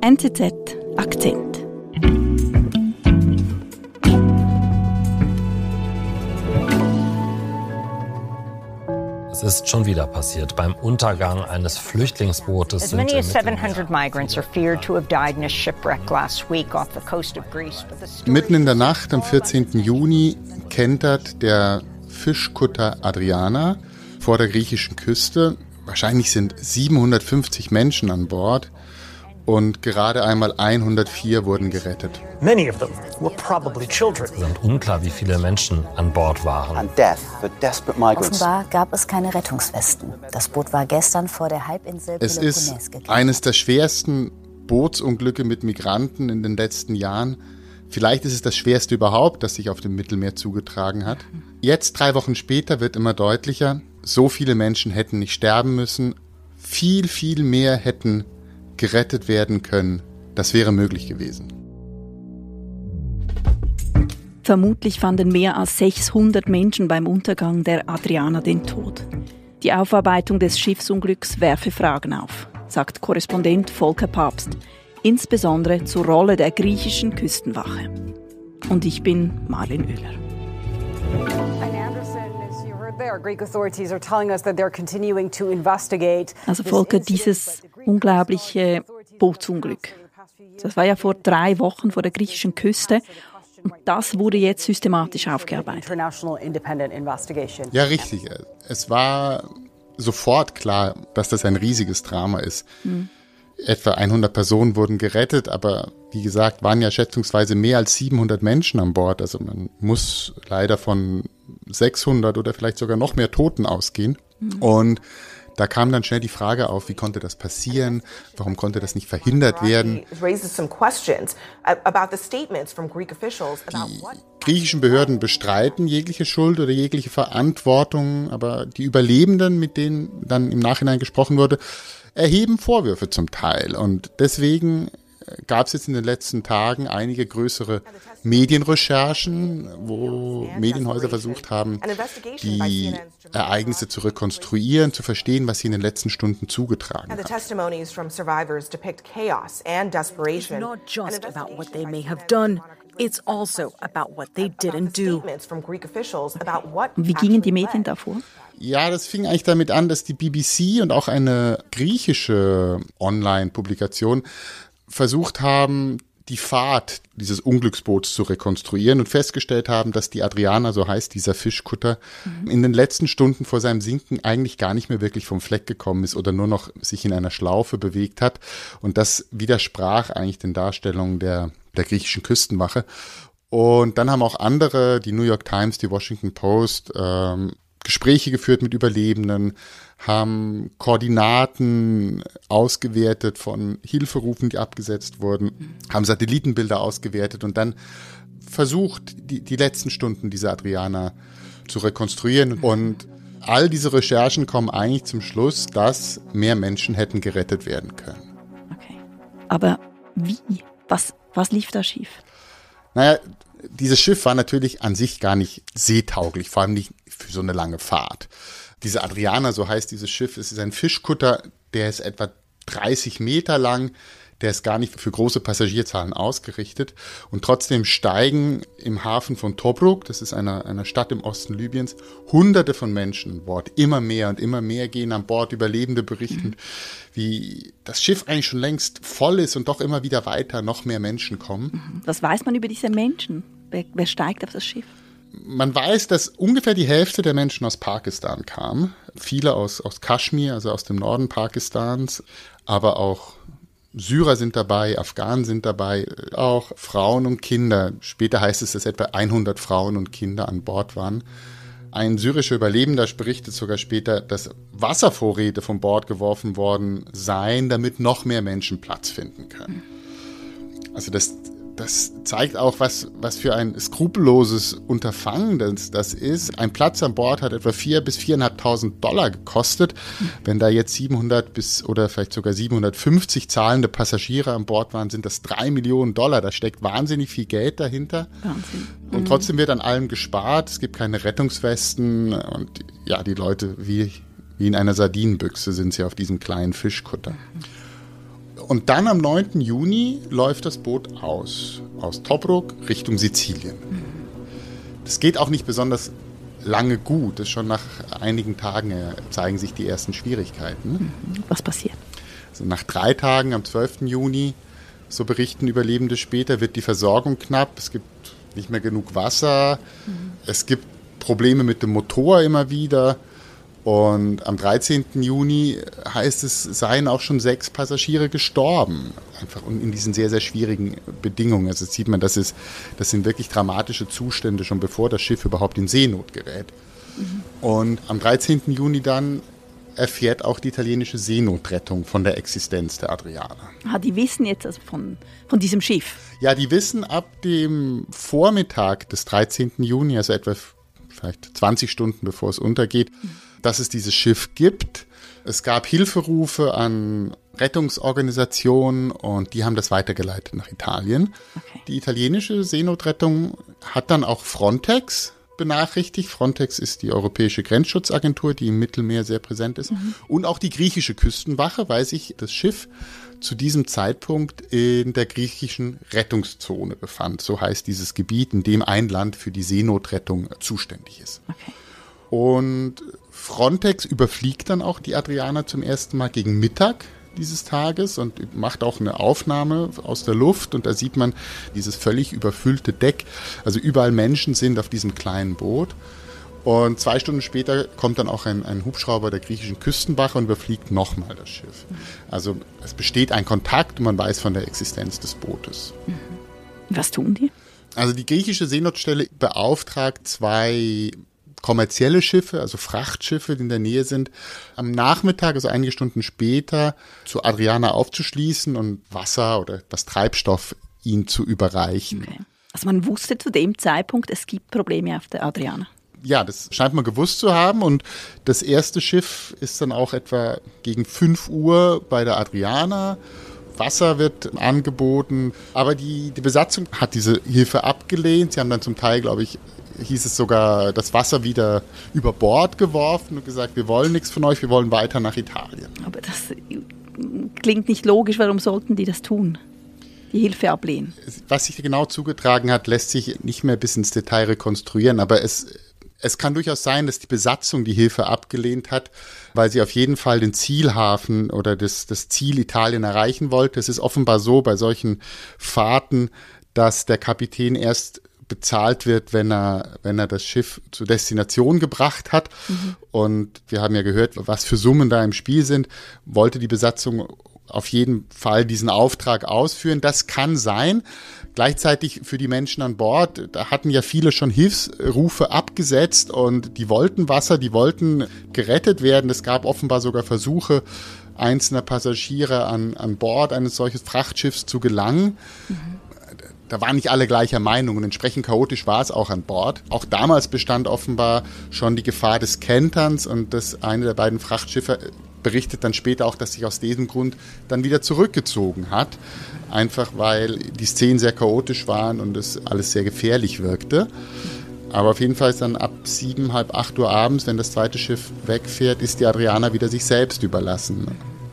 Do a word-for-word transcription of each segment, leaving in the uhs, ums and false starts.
N Z Z Akzent. Es ist schon wieder passiert. Beim Untergang eines Flüchtlingsbootes As sind many im as seven hundred Mittelmeer migrants are feared to have died in a shipwreck last week off the coast of Greece. But the story Mitten in der Nacht am vierzehnten Juni kentert der Fischkutter Adriana vor der griechischen Küste. Wahrscheinlich sind siebenhundertfünfzig Menschen an Bord und gerade einmal hundertvier wurden gerettet. Many of them were probably children. Es ist unklar, wie viele Menschen an Bord waren. And death for desperate migrants. Offenbar gab es keine Rettungswesten. Das Boot war gestern vor der Halbinsel Es Peloponnes ist gekentert. eines der schwersten Bootsunglücke mit Migranten in den letzten Jahren. Vielleicht ist es das schwerste überhaupt, das sich auf dem Mittelmeer zugetragen hat. Jetzt, drei Wochen später, wird immer deutlicher, so viele Menschen hätten nicht sterben müssen. Viel, viel mehr hätten gerettet werden können. Das wäre möglich gewesen. Vermutlich fanden mehr als sechshundert Menschen beim Untergang der Adriana den Tod. Die Aufarbeitung des Schiffsunglücks werfe Fragen auf, sagt Korrespondent Volker Papst, insbesondere zur Rolle der griechischen Küstenwache. Und ich bin Marlin Oehler. Also Volker, dieses unglaubliche Bootsunglück, das war ja vor drei Wochen vor der griechischen Küste. Und das wurde jetzt systematisch aufgearbeitet. Ja, richtig. Es war sofort klar, dass das ein riesiges Drama ist. Mhm. Etwa hundert Personen wurden gerettet, aber wie gesagt, waren ja schätzungsweise mehr als siebenhundert Menschen an Bord. Also man muss leider von sechshundert oder vielleicht sogar noch mehr Toten ausgehen. Mhm. Und da kam dann schnell die Frage auf, wie konnte das passieren? Warum konnte das nicht verhindert werden? Die griechischen Behörden bestreiten jegliche Schuld oder jegliche Verantwortung, aber die Überlebenden, mit denen dann im Nachhinein gesprochen wurde, erheben Vorwürfe zum Teil. Und deswegen gab es jetzt in den letzten Tagen einige größere Medienrecherchen, wo Medienhäuser versucht haben, die Ereignisse zu rekonstruieren, zu verstehen, was sie in den letzten Stunden zugetragen hat. It's also about what they didn't do. Wie gingen die Medien davor? Ja, das fing eigentlich damit an, dass die B B C und auch eine griechische Online-Publikation versucht haben, die Fahrt dieses Unglücksboots zu rekonstruieren und festgestellt haben, dass die Adriana, so heißt dieser Fischkutter, mhm. in den letzten Stunden vor seinem Sinken eigentlich gar nicht mehr wirklich vom Fleck gekommen ist oder nur noch sich in einer Schlaufe bewegt hat. Und das widersprach eigentlich den Darstellungen der, der griechischen Küstenwache. Und dann haben auch andere, die New York Times, die Washington Post, ähm, Gespräche geführt mit Überlebenden, haben Koordinaten ausgewertet von Hilferufen, die abgesetzt wurden, haben Satellitenbilder ausgewertet und dann versucht, die, die letzten Stunden dieser Adriana zu rekonstruieren. Und all diese Recherchen kommen eigentlich zum Schluss, dass mehr Menschen hätten gerettet werden können. Okay. Aber wie? Was, was lief da schief? Naja, dieses Schiff war natürlich an sich gar nicht seetauglich, vor allem nicht für so eine lange Fahrt. Diese Adriana, so heißt dieses Schiff, es ist ein Fischkutter, der ist etwa dreißig Meter lang, der ist gar nicht für große Passagierzahlen ausgerichtet. Und trotzdem steigen im Hafen von Tobruk, das ist eine, eine Stadt im Osten Libyens, hunderte von Menschen an Bord. Immer mehr und immer mehr gehen an Bord, Überlebende berichten, mhm. wie das Schiff eigentlich schon längst voll ist und doch immer wieder weiter noch mehr Menschen kommen. Was weiß man über diese Menschen? Wer, wer steigt auf das Schiff? Man weiß, dass ungefähr die Hälfte der Menschen aus Pakistan kam. Viele aus, aus Kaschmir, also aus dem Norden Pakistans, aber auch Syrer sind dabei, Afghanen sind dabei, auch Frauen und Kinder. Später heißt es, dass etwa hundert Frauen und Kinder an Bord waren. Ein syrischer Überlebender berichtet sogar später, dass Wasservorräte von Bord geworfen worden seien, damit noch mehr Menschen Platz finden können. Also das Das zeigt auch, was, was für ein skrupelloses Unterfangen das, das ist. Ein Platz an Bord hat etwa vier bis viertausendfünfhundert Dollar gekostet. Wenn da jetzt siebenhundert bis oder vielleicht sogar siebenhundertfünfzig zahlende Passagiere an Bord waren, sind das drei Millionen Dollar. Da steckt wahnsinnig viel Geld dahinter. Wahnsinn. Und trotzdem wird an allem gespart. Es gibt keine Rettungswesten. Und ja, die Leute wie, wie in einer Sardinenbüchse sind sie auf diesem kleinen Fischkutter. Und dann am neunten Juni läuft das Boot aus, aus Tobruk Richtung Sizilien. Das geht auch nicht besonders lange gut. Das schon nach einigen Tagen zeigen sich die ersten Schwierigkeiten. Was passiert? Also nach drei Tagen, am zwölften Juni, so berichten Überlebende später, wird die Versorgung knapp. Es gibt nicht mehr genug Wasser. Mhm. Es gibt Probleme mit dem Motor immer wieder. Und am dreizehnten Juni heißt es, seien auch schon sechs Passagiere gestorben. Einfach in diesen sehr, sehr schwierigen Bedingungen. Also sieht man, das, ist, das sind wirklich dramatische Zustände, schon bevor das Schiff überhaupt in Seenot gerät. Mhm. Und am dreizehnten Juni dann erfährt auch die italienische Seenotrettung von der Existenz der Adriana. Ah, die wissen jetzt also von, von diesem Schiff? Ja, die wissen ab dem Vormittag des dreizehnten Juni, also etwa vielleicht zwanzig Stunden bevor es untergeht, mhm. dass es dieses Schiff gibt. Es gab Hilferufe an Rettungsorganisationen und die haben das weitergeleitet nach Italien. Okay. Die italienische Seenotrettung hat dann auch Frontex benachrichtigt. Frontex ist die europäische Grenzschutzagentur, die im Mittelmeer sehr präsent ist. Mhm. Und auch die griechische Küstenwache, weil sich das Schiff zu diesem Zeitpunkt in der griechischen Rettungszone befand. So heißt dieses Gebiet, in dem ein Land für die Seenotrettung zuständig ist. Okay. Und Frontex überfliegt dann auch die Adriana zum ersten Mal gegen Mittag dieses Tages und macht auch eine Aufnahme aus der Luft. Und da sieht man dieses völlig überfüllte Deck. Also überall Menschen sind auf diesem kleinen Boot. Und zwei Stunden später kommt dann auch ein, ein Hubschrauber der griechischen Küstenwache und überfliegt nochmal das Schiff. Also es besteht ein Kontakt und man weiß von der Existenz des Bootes. Was tun die? Also die griechische Seenotstelle beauftragt zwei kommerzielle Schiffe, also Frachtschiffe, die in der Nähe sind, am Nachmittag, also einige Stunden später, zu Adriana aufzuschließen und Wasser oder etwas Treibstoff ihnen zu überreichen. Okay. Also man wusste zu dem Zeitpunkt, es gibt Probleme auf der Adriana. Ja, das scheint man gewusst zu haben und das erste Schiff ist dann auch etwa gegen fünf Uhr bei der Adriana. Wasser wird angeboten, aber die, die Besatzung hat diese Hilfe abgelehnt. Sie haben dann zum Teil, glaube ich, hieß es sogar, das Wasser wieder über Bord geworfen und gesagt, wir wollen nichts von euch, wir wollen weiter nach Italien. Aber das klingt nicht logisch, warum sollten die das tun? Die Hilfe ablehnen? Was sich genau zugetragen hat, lässt sich nicht mehr bis ins Detail rekonstruieren, aber es, es kann durchaus sein, dass die Besatzung die Hilfe abgelehnt hat, weil sie auf jeden Fall den Zielhafen oder das, das Ziel Italien erreichen wollte. Es ist offenbar so bei solchen Fahrten, dass der Kapitän erst bezahlt wird, wenn er, wenn er das Schiff zur Destination gebracht hat. Mhm. Und wir haben ja gehört, was für Summen da im Spiel sind. Wollte die Besatzung auf jeden Fall diesen Auftrag ausführen. Das kann sein. Gleichzeitig für die Menschen an Bord, da hatten ja viele schon Hilfsrufe abgesetzt und die wollten Wasser, die wollten gerettet werden. Es gab offenbar sogar Versuche einzelner Passagiere an, an Bord eines solchen Frachtschiffs zu gelangen. Mhm. Da waren nicht alle gleicher Meinung und entsprechend chaotisch war es auch an Bord. Auch damals bestand offenbar schon die Gefahr des Kenterns und das eine der beiden Frachtschiffe berichtet dann später auch, dass sich aus diesem Grund dann wieder zurückgezogen hat. Einfach weil die Szenen sehr chaotisch waren und es alles sehr gefährlich wirkte. Aber auf jeden Fall ist dann ab sieben, halb acht Uhr abends, wenn das zweite Schiff wegfährt, ist die Adriana wieder sich selbst überlassen.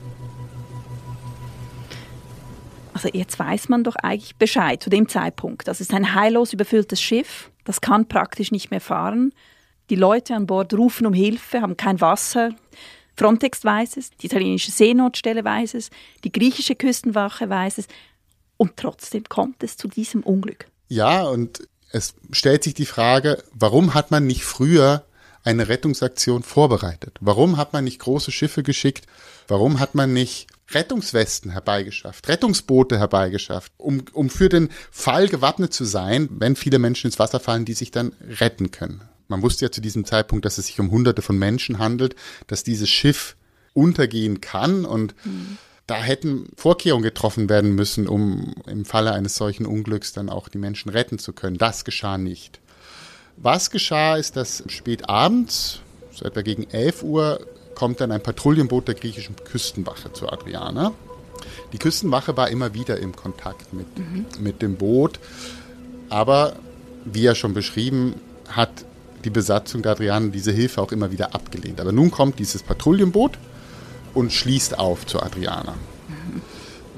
Also jetzt weiß man doch eigentlich Bescheid zu dem Zeitpunkt. Das ist ein heillos überfülltes Schiff, das kann praktisch nicht mehr fahren. Die Leute an Bord rufen um Hilfe, haben kein Wasser. Frontex weiß es, die italienische Seenotstelle weiß es, die griechische Küstenwache weiß es. Und trotzdem kommt es zu diesem Unglück. Ja, und es stellt sich die Frage, warum hat man nicht früher eine Rettungsaktion vorbereitet? Warum hat man nicht große Schiffe geschickt? Warum hat man nicht Rettungswesten herbeigeschafft, Rettungsboote herbeigeschafft, um, um für den Fall gewappnet zu sein, wenn viele Menschen ins Wasser fallen, die sich dann retten können? Man wusste ja zu diesem Zeitpunkt, dass es sich um Hunderte von Menschen handelt, dass dieses Schiff untergehen kann und mhm. da hätten Vorkehrungen getroffen werden müssen, um im Falle eines solchen Unglücks dann auch die Menschen retten zu können. Das geschah nicht. Was geschah, ist, dass spät abends, so etwa gegen elf Uhr, kommt dann ein Patrouillenboot der griechischen Küstenwache zur Adriana. Die Küstenwache war immer wieder im Kontakt mit, mhm. mit dem Boot, aber wie ja schon beschrieben, hat die Besatzung der Adriana diese Hilfe auch immer wieder abgelehnt. Aber nun kommt dieses Patrouillenboot und schließt auf zur Adriana. Mhm.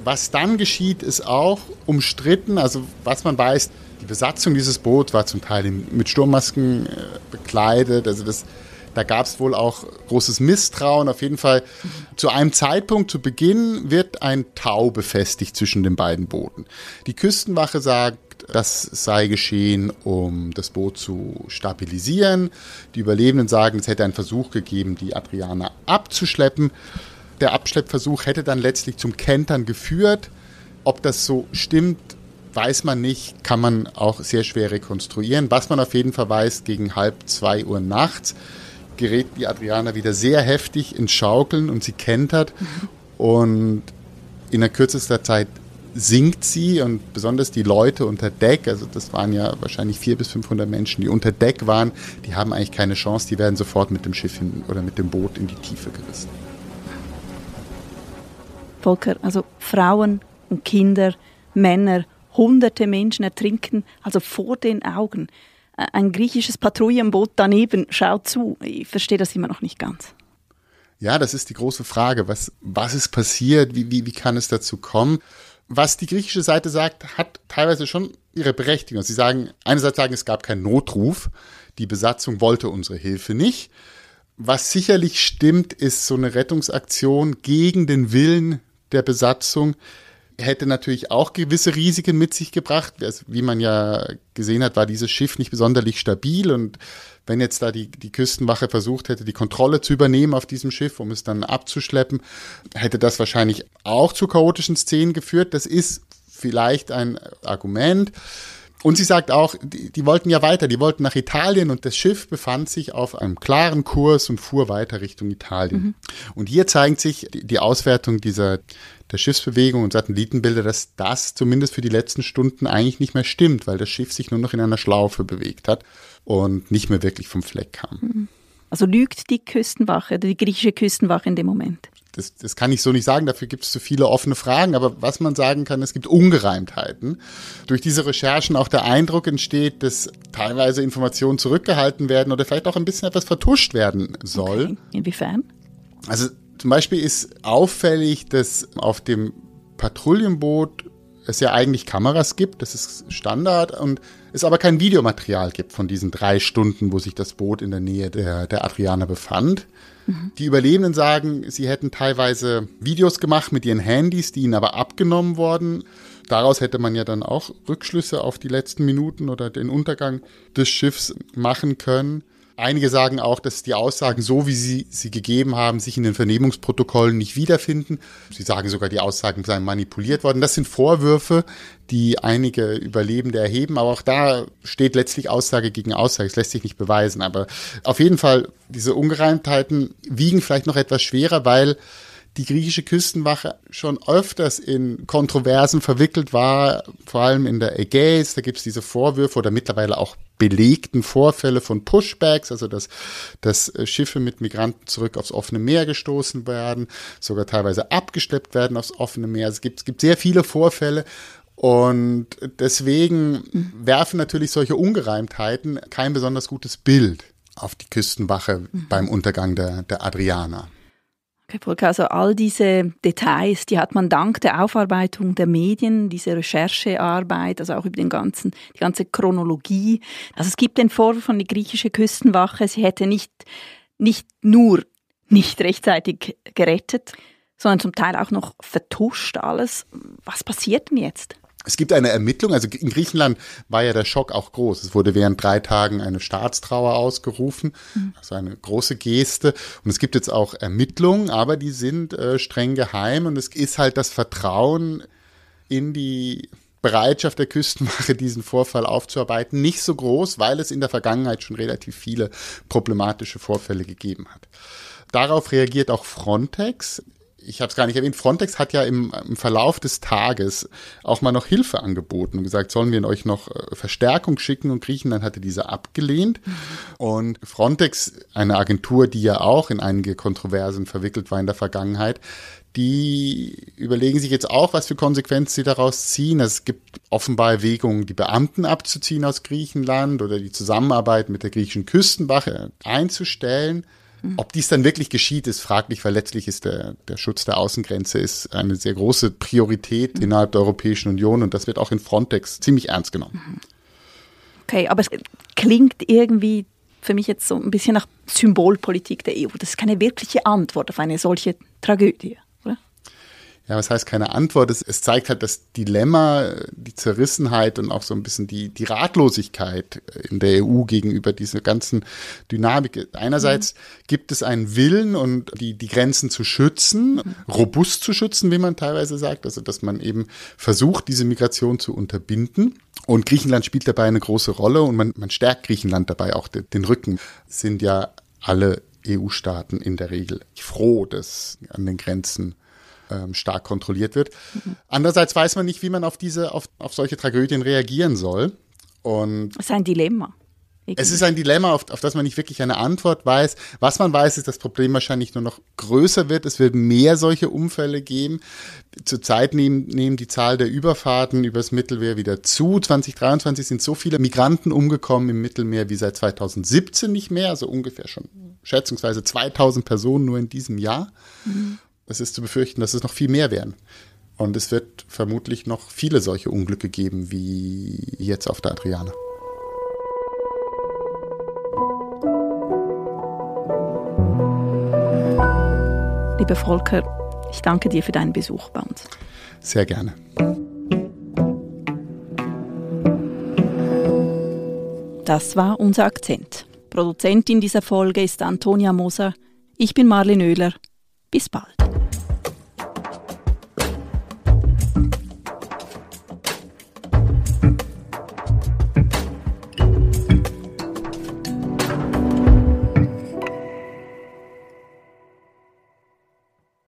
Was dann geschieht, ist auch umstritten. Also was man weiß, die Besatzung dieses Boots war zum Teil mit Sturmmasken äh, bekleidet. Also das, da gab es wohl auch großes Misstrauen. Auf jeden Fall zu einem Zeitpunkt, zu Beginn, wird ein Tau befestigt zwischen den beiden Booten. Die Küstenwache sagt, das sei geschehen, um das Boot zu stabilisieren. Die Überlebenden sagen, es hätte einen Versuch gegeben, die Adriana abzuschleppen. Der Abschleppversuch hätte dann letztlich zum Kentern geführt. Ob das so stimmt, weiß man nicht, kann man auch sehr schwer rekonstruieren. Was man auf jeden Fall weiß, gegen halb zwei Uhr nachts gerät die Adriana wieder sehr heftig ins Schaukeln und sie kentert. Mhm. Und in der kürzester Zeit sinkt sie und besonders die Leute unter Deck, also das waren ja wahrscheinlich vierhundert bis fünfhundert Menschen, die unter Deck waren, die haben eigentlich keine Chance, die werden sofort mit dem Schiff hin, oder mit dem Boot in die Tiefe gerissen. Volker, also Frauen und Kinder, Männer, hunderte Menschen ertrinken, also vor den Augen. Ein griechisches Patrouillenboot daneben schaut zu. Ich verstehe das immer noch nicht ganz. Ja, das ist die große Frage. Was, was ist passiert? Wie, wie, wie kann es dazu kommen? Was die griechische Seite sagt, hat teilweise schon ihre Berechtigung. Sie sagen, einerseits sagen, es gab keinen Notruf. Die Besatzung wollte unsere Hilfe nicht. Was sicherlich stimmt, ist so eine Rettungsaktion gegen den Willen der Besatzung. Hätte natürlich auch gewisse Risiken mit sich gebracht. Also, wie man ja gesehen hat, war dieses Schiff nicht besonders stabil. Und wenn jetzt da die, die Küstenwache versucht hätte, die Kontrolle zu übernehmen auf diesem Schiff, um es dann abzuschleppen, hätte das wahrscheinlich auch zu chaotischen Szenen geführt. Das ist vielleicht ein Argument. Und sie sagt auch, die, die wollten ja weiter, die wollten nach Italien und das Schiff befand sich auf einem klaren Kurs und fuhr weiter Richtung Italien. Mhm. Und hier zeigt sich die, die Auswertung dieser der Schiffsbewegung und Satellitenbilder, dass das zumindest für die letzten Stunden eigentlich nicht mehr stimmt, weil das Schiff sich nur noch in einer Schlaufe bewegt hat und nicht mehr wirklich vom Fleck kam. Also lügt die Küstenwache, die griechische Küstenwache in dem Moment? Das, das kann ich so nicht sagen, dafür gibt es zu viele offene Fragen, aber was man sagen kann, es gibt Ungereimtheiten. Durch diese Recherchen auch der Eindruck entsteht, dass teilweise Informationen zurückgehalten werden oder vielleicht auch ein bisschen etwas vertuscht werden soll. Okay. Inwiefern? Also zum Beispiel ist auffällig, dass auf dem Patrouillenboot es ja eigentlich Kameras gibt, das ist Standard, und es aber kein Videomaterial gibt von diesen drei Stunden, wo sich das Boot in der Nähe der, der Adriana befand. Mhm. Die Überlebenden sagen, sie hätten teilweise Videos gemacht mit ihren Handys, die ihnen aber abgenommen wurden. Daraus hätte man ja dann auch Rückschlüsse auf die letzten Minuten oder den Untergang des Schiffs machen können. Einige sagen auch, dass die Aussagen, so wie sie sie gegeben haben, sich in den Vernehmungsprotokollen nicht wiederfinden. Sie sagen sogar, die Aussagen seien manipuliert worden. Das sind Vorwürfe, die einige Überlebende erheben. Aber auch da steht letztlich Aussage gegen Aussage. Es lässt sich nicht beweisen. Aber auf jeden Fall, diese Ungereimtheiten wiegen vielleicht noch etwas schwerer, weil die griechische Küstenwache schon öfters in Kontroversen verwickelt war, vor allem in der Ägäis. Da gibt es diese Vorwürfe oder mittlerweile auch belegten Vorfälle von Pushbacks, also dass, dass Schiffe mit Migranten zurück aufs offene Meer gestoßen werden, sogar teilweise abgeschleppt werden aufs offene Meer. Es gibt, es gibt sehr viele Vorfälle. Und deswegen mhm. werfen natürlich solche Ungereimtheiten kein besonders gutes Bild auf die Küstenwache mhm. beim Untergang der, der Adriana. Okay, Volker, also all diese Details, die hat man dank der Aufarbeitung der Medien, diese Recherchearbeit, also auch über den ganzen, die ganze Chronologie. Also es gibt den Vorwurf von der griechischen Küstenwache, sie hätte nicht, nicht nur nicht rechtzeitig gerettet, sondern zum Teil auch noch vertuscht alles. Was passiert denn jetzt? Es gibt eine Ermittlung, also in Griechenland war ja der Schock auch groß. Es wurde während drei Tagen eine Staatstrauer ausgerufen, also eine große Geste. Und es gibt jetzt auch Ermittlungen, aber die sind äh, streng geheim. Und es ist halt das Vertrauen in die Bereitschaft der Küstenwache, diesen Vorfall aufzuarbeiten, nicht so groß, weil es in der Vergangenheit schon relativ viele problematische Vorfälle gegeben hat. Darauf reagiert auch Frontex. Ich habe es gar nicht erwähnt, Frontex hat ja im, im Verlauf des Tages auch mal noch Hilfe angeboten und gesagt, sollen wir euch noch äh, Verstärkung schicken, und Griechenland hatte diese abgelehnt. Mhm. Und Frontex, eine Agentur, die ja auch in einige Kontroversen verwickelt war in der Vergangenheit, die überlegen sich jetzt auch, was für Konsequenzen sie daraus ziehen. Es gibt offenbar Erwägungen, die Beamten abzuziehen aus Griechenland oder die Zusammenarbeit mit der griechischen Küstenwache einzustellen. Ob dies dann wirklich geschieht, ist fraglich, weil letztlich ist der, der Schutz der Außengrenze ist eine sehr große Priorität mhm. innerhalb der Europäischen Union und das wird auch in Frontex ziemlich ernst genommen. Okay, aber es klingt irgendwie für mich jetzt so ein bisschen nach Symbolpolitik der E U. Das ist keine wirkliche Antwort auf eine solche Tragödie, oder? Ja, was heißt keine Antwort? Es, es zeigt halt das Dilemma, die Zerrissenheit und auch so ein bisschen die, die Ratlosigkeit in der E U gegenüber dieser ganzen Dynamik. Einerseits mhm. gibt es einen Willen, und die, die Grenzen zu schützen, mhm. robust zu schützen, wie man teilweise sagt, also dass man eben versucht, diese Migration zu unterbinden. Und Griechenland spielt dabei eine große Rolle und man, man stärkt Griechenland dabei auch den, den Rücken. Es sind ja alle E U-Staaten in der Regel froh, dass an den Grenzen stark kontrolliert wird. Mhm. Andererseits weiß man nicht, wie man auf diese, auf, auf solche Tragödien reagieren soll. Und es ist ein Dilemma. Irgendwie. Es ist ein Dilemma, auf, auf das man nicht wirklich eine Antwort weiß. Was man weiß, ist, dass das Problem wahrscheinlich nur noch größer wird. Es wird mehr solche Unfälle geben. Zurzeit nehmen, nehmen die Zahl der Überfahrten übers Mittelmeer wieder zu. zwanzig dreiundzwanzig sind so viele Migranten umgekommen im Mittelmeer wie seit zweitausendsiebzehn nicht mehr. Also ungefähr schon schätzungsweise zweitausend Personen nur in diesem Jahr. Mhm. Es ist zu befürchten, dass es noch viel mehr werden. Und es wird vermutlich noch viele solche Unglücke geben, wie jetzt auf der Adriana. Lieber Volker, ich danke dir für deinen Besuch bei uns. Sehr gerne. Das war unser Akzent. Produzentin dieser Folge ist Antonia Moser. Ich bin Marlene Oehler. Bis bald.